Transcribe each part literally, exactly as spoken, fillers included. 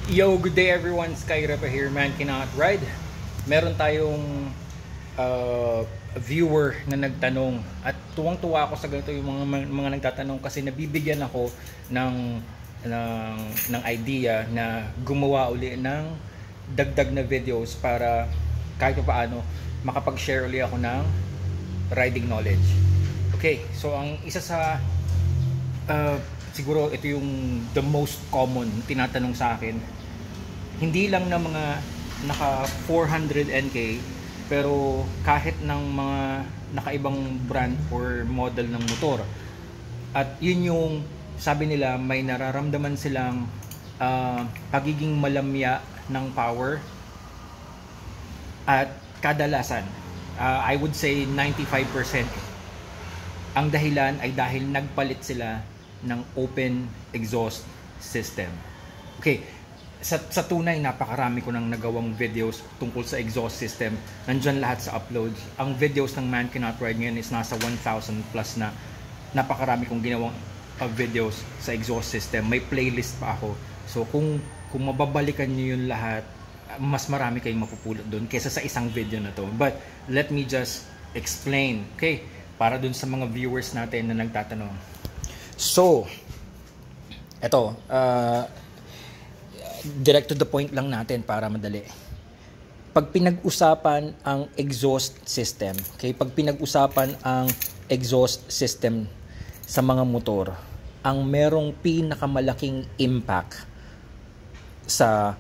Yo, good day everyone. Skyrepa here, man cannot ride. Meron tayong uh, viewer na nagtanong at tuwang-tuwa ako sa ganito yung mga mga nagtatanong kasi nabibigyan ako ng ng ng idea na gumawa uli ng dagdag na videos para kahit paano makapag-share uli ako ng riding knowledge. Okay, so ang isa sa uh, siguro ito yung the most common tinatanong sa akin, hindi lang na mga naka four hundred N K pero kahit ng mga nakaibang brand or model ng motor, at yun yung sabi nila may nararamdaman silang uh, pagiging malamya ng power, at kadalasan uh, I would say ninety-five percent ang dahilan ay dahil nagpalit sila ng open exhaust system. Okay, sa, sa tunay napakarami ko nang nagawang videos tungkol sa exhaust system. Nandyan lahat sa uploads. Ang videos ng Man Cannot Ride ngayon is nasa one thousand plus na. Napakarami kong ginawang uh, videos sa exhaust system. May playlist pa ako. So kung, kung mababalikan nyo yun lahat, mas marami kayong mapupulot doon kaysa sa isang video na to. But let me just explain, okay, para dun sa mga viewers natin na nagtatanong. So, eto, uh, direct to the point lang natin para madali. Pag pinag-usapan ang exhaust system, okay, pag pinag-usapan ang exhaust system sa mga motor, ang merong pinakamalaking impact sa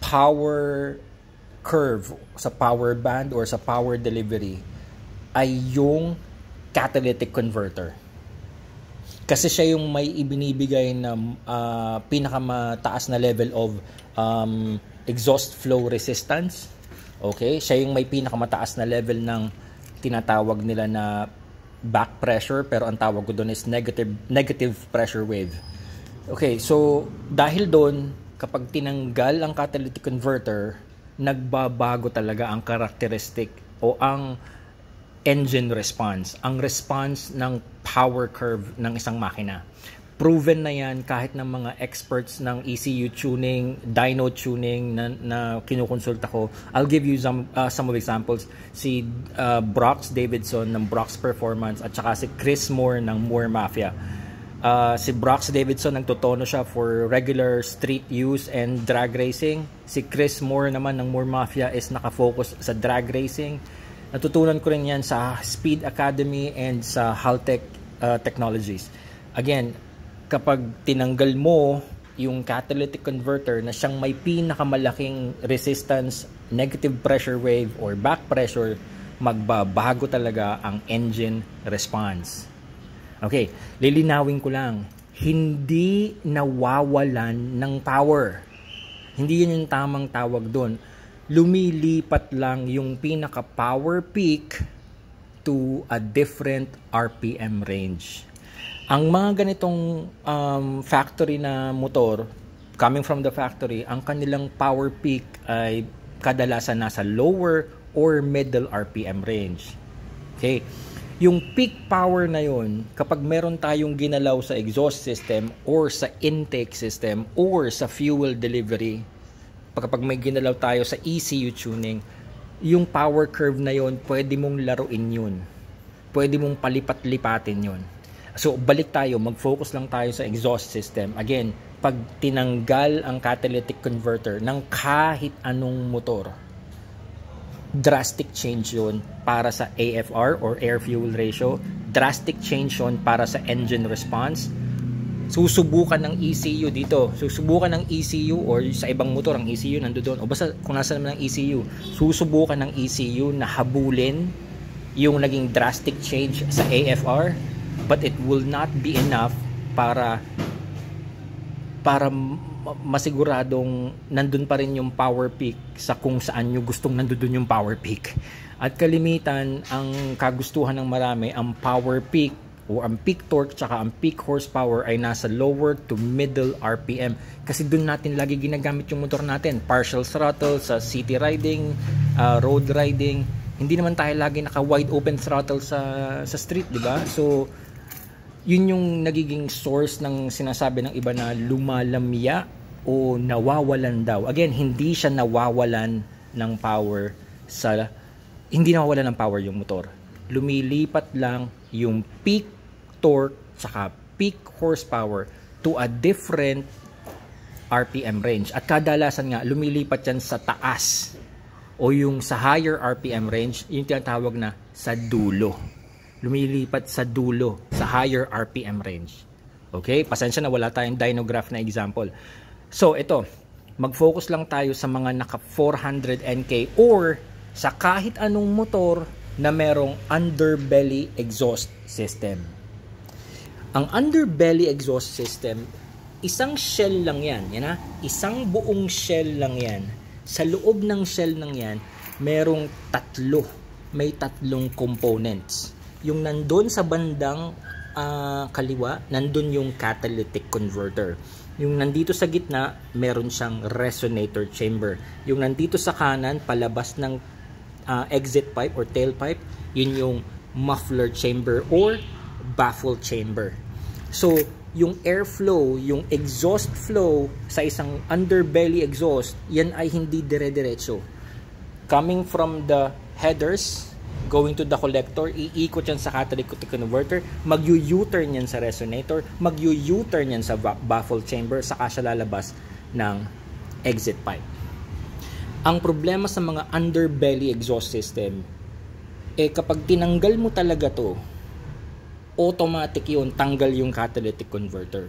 power curve, sa power band or sa power delivery ay yung catalytic converter. Kasi siya yung may ibinibigay na uh, pinakamataas na level of um, exhaust flow resistance. Okay? Siya yung may pinakamataas na level ng tinatawag nila na back pressure, pero ang tawag ko doon is negative, negative pressure wave. Okay, so dahil doon, kapag tinanggal ang catalytic converter, nagbabago talaga ang characteristic o ang engine response, ang response ng power curve ng isang makina. Proven na yan kahit ng mga experts ng E C U tuning, dyno tuning na, na kinukonsulta ko. I'll give you some, uh, some of examples. Si uh, Brox Davidson ng Brox Performance at saka si Chris Moore ng Moore Mafia. Uh, si Brox Davidson nagtotono siya for regular street use and drag racing. Si Chris Moore naman ng Moore Mafia is nakafocus sa drag racing. Natutunan ko rin yan sa Speed Academy and sa Haltech uh, Technologies. Again, kapag tinanggal mo yung catalytic converter na siyang may pinakamalaking resistance, negative pressure wave or back pressure, magbabago talaga ang engine response. Okay, lilinawin ko lang, hindi nawawalan ng power. Hindi yun yung tamang tawag doon. Lumilipat lang yung pinaka power peak to a different R P M range. Ang mga ganitong um, factory na motor, coming from the factory, ang kanilang power peak ay kadalasan nasa lower or middle R P M range. Okay. Yung peak power na yun, kapag meron tayong ginalaw sa exhaust system or sa intake system or sa fuel delivery, kapag may ginalaw tayo sa E C U tuning, yung power curve na yon pwede mong laruin yun. Pwede mong palipat-lipatin yun. So, balik tayo, mag-focus lang tayo sa exhaust system. Again, pag tinanggal ang catalytic converter ng kahit anong motor, drastic change yun para sa A F R or air-fuel ratio. Drastic change yun para sa engine response. Susubukan ng E C U dito. Susubukan ng E C U or sa ibang motor ang E C U nandoon. O basta kung nasa naman ang E C U, susubukan ng E C U na habulin yung naging drastic change sa A F R, but it will not be enough para para masiguradong nandun pa rin yung power peak sa kung saan nyo gustong nandun yung power peak. At kalimitan, ang kagustuhan ng marami, ang power peak o ang peak torque tsaka ang peak horsepower ay nasa lower to middle R P M. Kasi dun natin lagi ginagamit yung motor natin. Partial throttle sa city riding, uh, road riding. Hindi naman tayo lagi naka wide open throttle sa sa street, di ba? So yun yung nagiging source ng sinasabi ng iba na lumalamya o nawawalan daw. Again, hindi siya nawawalan ng power sa hindi nawawalan ng power yung motor. Lumilipat lang yung peak torque saka peak horsepower to a different R P M range. At kadalasan nga, lumilipat yan sa taas o yung sa higher R P M range, yung tinatawag na sa dulo. Lumilipat sa dulo, sa higher R P M range. Okay? Pasensya na wala tayong dynograph na example. So, ito. Mag-focus lang tayo sa mga naka four hundred N K or sa kahit anong motor na merong underbelly exhaust system. Ang underbelly exhaust system, isang shell lang yan. Yan ha? Isang buong shell lang yan. Sa loob ng shell ng yan, merong tatlo. May tatlong components. Yung nandun sa bandang uh, kaliwa, nandun yung catalytic converter. Yung nandito sa gitna, meron siyang resonator chamber. Yung nandito sa kanan, palabas ng uh, exit pipe or tailpipe, yun yung muffler chamber or baffle chamber. So, yung airflow, yung exhaust flow sa isang underbelly exhaust, yan ay hindi dire-diretso. Coming from the headers, going to the collector, iikot yan sa catalytic converter, mag-u-U-turn yan sa resonator, mag-u-U-turn yan sa baffle chamber, saka siya lalabas ng exit pipe. Ang problema sa mga underbelly exhaust system, eh kapag tinanggal mo talaga to, automatic yun, tanggal yung catalytic converter.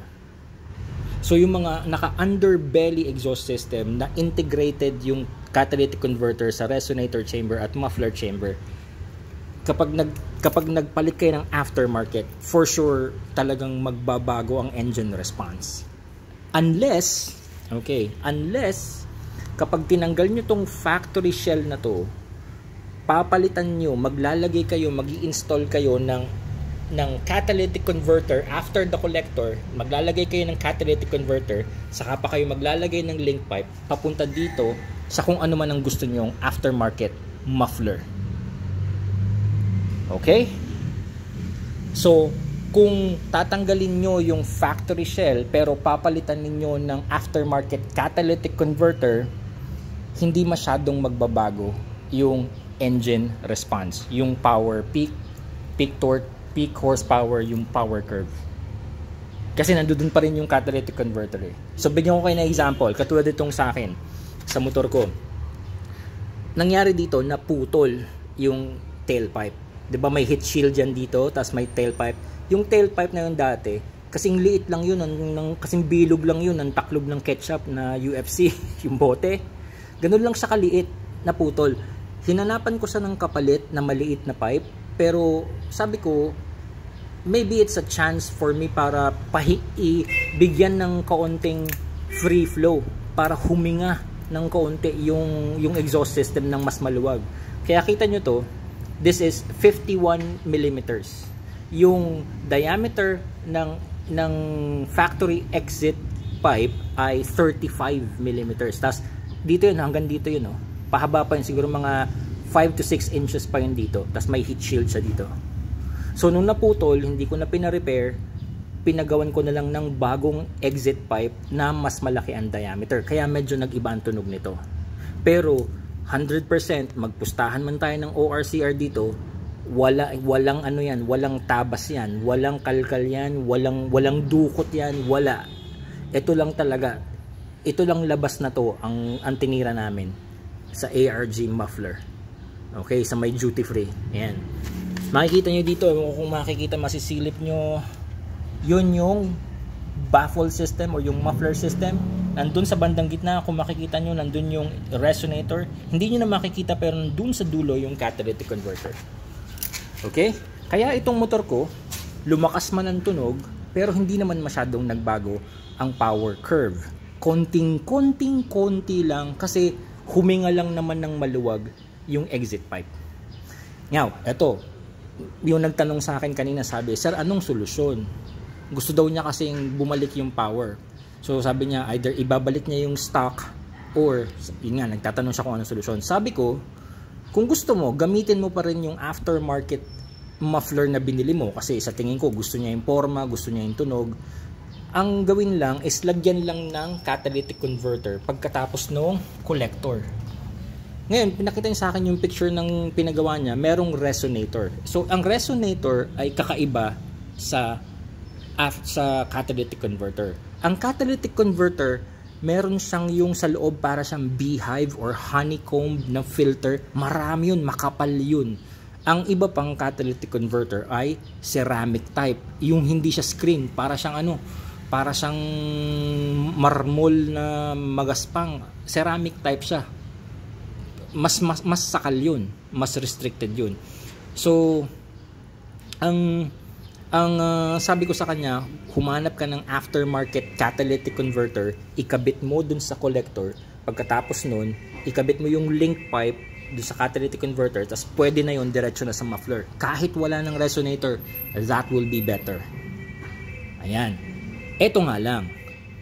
So yung mga naka-underbelly exhaust system na integrated yung catalytic converter sa resonator chamber at muffler chamber, kapag nag kapag nagpalit kayo ng aftermarket, for sure talagang magbabago ang engine response. Unless, okay, unless kapag tinanggal nyo tong factory shell na to, papalitan nyo, maglalagay kayo, mag-i-install kayo ng ng catalytic converter after the collector, maglalagay kayo ng catalytic converter, saka pa kayo maglalagay ng link pipe papunta dito sa kung ano man ang gusto nyong aftermarket muffler. Okay? So, kung tatanggalin nyo yung factory shell pero papalitan ninyo ng aftermarket catalytic converter, hindi masyadong magbabago yung engine response, yung power peak, peak torque, peak horsepower, yung power curve. Kasi nandoon pa rin yung catalytic converter eh. So, bigyan ko kayo ng example, katulad itong sa akin, sa motor ko. Nangyari dito, naputol yung tailpipe. Diba may heat shield dyan dito, tapos may tailpipe. Yung tailpipe na yun dati, kasing liit lang yun, ng, ng, kasing bilog lang yun, ng taklob ng ketchup na U F C, yung bote. Ganun lang siya kaliit, naputol. Hinanapan ko sa ng kapalit na maliit na pipe, pero sabi ko, maybe it's a chance for me para pahi bigyan ng kaunting free flow, para huminga ng kaunti yung, yung exhaust system ng mas maluwag. Kaya kita nyo to, this is fifty-one millimeters. Yung diameter ng, ng factory exit pipe ay thirty-five millimeters. Tapos dito yun, hanggang dito yun. Oh. Pahaba pa yun, siguro mga five to six inches pa yun dito. Tapos may heat shield siya dito. So nung naputol, hindi ko na pina-repair, pinagawan ko na lang ng bagong exit pipe na mas malaki ang diameter. Kaya medyo nag-iba ang tunog nito. Pero one hundred percent magpustahan man tayo ng O R C R dito, wala, walang ano yan, walang tabas yan, walang kalkal yan, walang, walang dukot yan, wala. Ito lang talaga, ito lang labas na to ang, ang tinira namin sa A R G muffler. Okay, sa may duty free. Ayan. Makikita nyo dito, kung makikita masisilip nyo, yun yung baffle system o yung muffler system. Nandun sa bandang gitna, kung makikita nyo, nandun yung resonator. Hindi nyo na makikita pero nandun sa dulo yung catalytic converter. Okay? Kaya itong motor ko, lumakas man ang tunog, pero hindi naman masyadong nagbago ang power curve. Konting-konting-konti lang kasi huminga lang naman ng maluwag yung exit pipe. Ngaw, eto, yung nagtanong sa akin kanina, sabi, sir, anong solusyon? Gusto daw niya kasing bumalik yung power. So sabi niya, either ibabalik niya yung stock or, yun nga, nagtatanong siya kung anong solusyon. Sabi ko, kung gusto mo, gamitin mo pa rin yung aftermarket muffler na binili mo kasi sa tingin ko gusto niya yung forma, gusto niya yung tunog. Ang gawin lang is lagyan lang ng catalytic converter pagkatapos ng collector. Ngayon, pinakita niya sa akin yung picture ng pinagawa niya, merong resonator. So, ang resonator ay kakaiba sa sa catalytic converter. Ang catalytic converter, meron siyang yung sa loob para siyang beehive or honeycomb na filter. Marami yun, makapal yun. Ang iba pang catalytic converter ay ceramic type. Yung hindi siya screen, para siyang ano, para siyang marmol na magaspang. Ceramic type siya. Mas, mas, mas sakal yun. Mas restricted yun. So, ang, ang uh, sabi ko sa kanya, humanap ka ng aftermarket catalytic converter, ikabit mo dun sa collector. Pagkatapos nun, ikabit mo yung link pipe dun sa catalytic converter, tapos pwede na yun, diretso na sa muffler. Kahit wala ng resonator, that will be better. Ayan. Eto nga lang,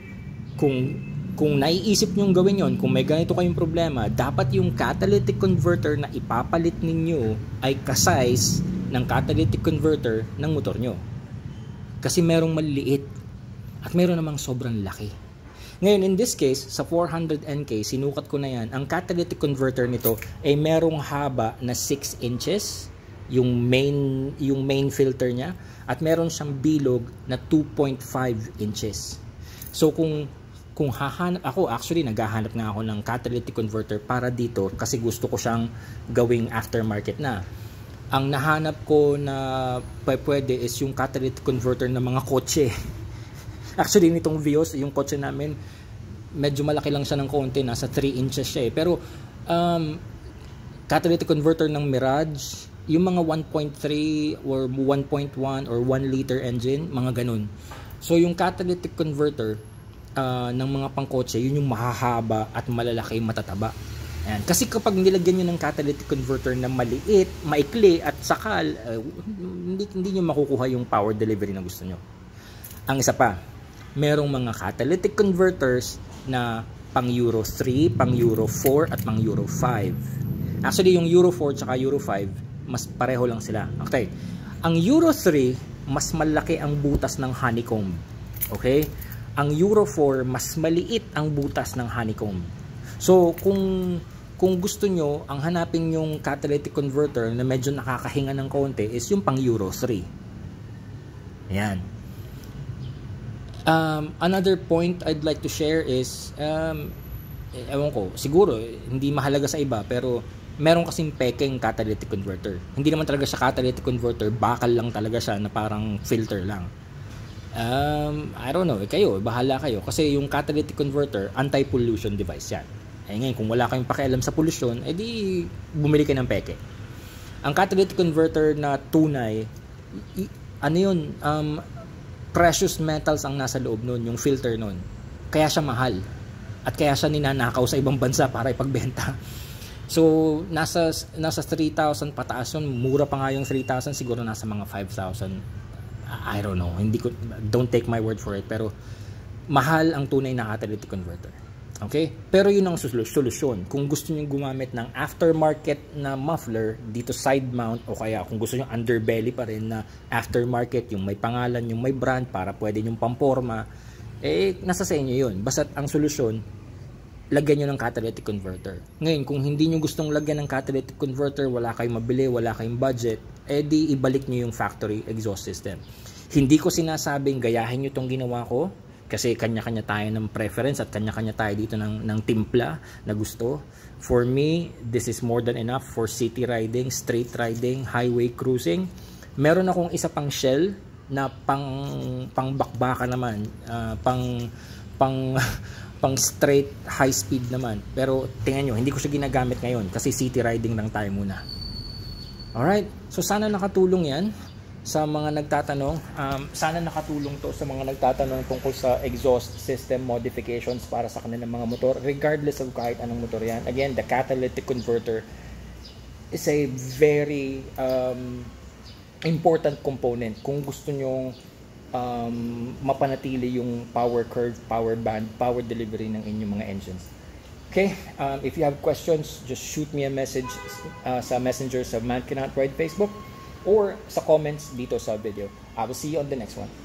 kung kung naiisip nyong gawin yon, kung may ganito kayong problema, dapat yung catalytic converter na ipapalit ninyo ay ka-size ng catalytic converter ng motor nyo. Kasi merong maliliit at meron namang sobrang laki. Ngayon, in this case, sa four hundred N K, sinukat ko na yan, ang catalytic converter nito ay merong haba na six inches, yung main, yung main filter niya, at meron siyang bilog na two point five inches. So kung kung hahanap ako, actually naghahanap nga ako ng catalytic converter para dito kasi gusto ko siyang gawing aftermarket na. Ang nahanap ko na pwede is yung catalytic converter ng mga kotse. Actually nitong Vios, yung kotse namin medyo malaki lang siya ng konti, nasa three inches siya eh. Pero um, catalytic converter ng Mirage, yung mga one point three or one point one or one liter engine, mga ganun. So yung catalytic converter uh, ng mga pangkotse, yun yung mahahaba at malalaki, matataba. Ayan. Kasi kapag nilagyan nyo ng catalytic converter na maliit, maikli at sakal, uh, hindi, hindi nyo makukuha yung power delivery na gusto nyo. Ang isa pa, merong mga catalytic converters na pang Euro three, pang Euro four at pang Euro five. Actually yung Euro four at Euro five, mas pareho lang sila. Okay. Ang Euro three, mas malaki ang butas ng honeycomb. Okay? Ang Euro four, mas maliit ang butas ng honeycomb. So, kung kung gusto nyo, ang hanapin yung catalytic converter na medyo nakakahinga ng konti is yung pang Euro three. Ayan. Um, another point I'd like to share is, um, ewan ko, siguro, hindi mahalaga sa iba, pero meron kasing pekeng catalytic converter. Hindi naman talaga siya catalytic converter, bakal lang talaga siya na parang filter lang. Um, I don't know, eh, kayo, bahala kayo. Kasi yung catalytic converter, anti-pollution device yan. Eh ngayon, kung wala kayong pakialam sa pollution, edi bumili kayo ng peke. Ang catalytic converter na tunay, i, ano yun, um, precious metals ang nasa loob nun, yung filter nun. Kaya siya mahal. At kaya siya ninanakaw sa ibang bansa para ipagbenta. So, nasa nasa three thousand pataas yun. Mura pa nga yung three thousand, siguro nasa mga five thousand. I don't know. Hindi ko, don't take my word for it. Pero, mahal ang tunay na catalytic converter. Okay? Pero yun ang solusyon. Kung gusto niyo gumamit ng aftermarket na muffler, dito side mount, o kaya kung gusto niyo underbelly pa rin na aftermarket, yung may pangalan, yung may brand, para pwede yung pamporma, eh, nasa sa inyo yun. Basta ang solusyon, lagyan nyo ng catalytic converter. Ngayon, kung hindi nyo gustong lagyan ng catalytic converter, wala kayong mabili, wala kayong budget, eh di ibalik nyo yung factory exhaust system. Hindi ko sinasabing gayahin nyo itong ginawa ko, kasi kanya-kanya tayo ng preference at kanya-kanya tayo dito ng, ng timpla na gusto. For me, this is more than enough for city riding, street riding, highway cruising. Meron akong isa pang shell na pang, pang bakbaka naman, uh, pang pang pang straight high speed naman. Pero tingnan nyo, hindi ko siya ginagamit ngayon kasi city riding lang tayo muna. Alright, so sana nakatulong yan sa mga nagtatanong. Um, sana nakatulong to sa mga nagtatanong tungkol sa exhaust system modifications para sa kanilang mga motor, regardless of kahit anong motor yan. Again, the catalytic converter is a very um, important component kung gusto nyong um, mapanatili yung power curve, power band, power delivery ng inyong mga engines. Okay, um, if you have questions, just shoot me a message uh, sa messenger sa Man Cannot Ride Facebook or sa comments dito sa video. I will see you on the next one.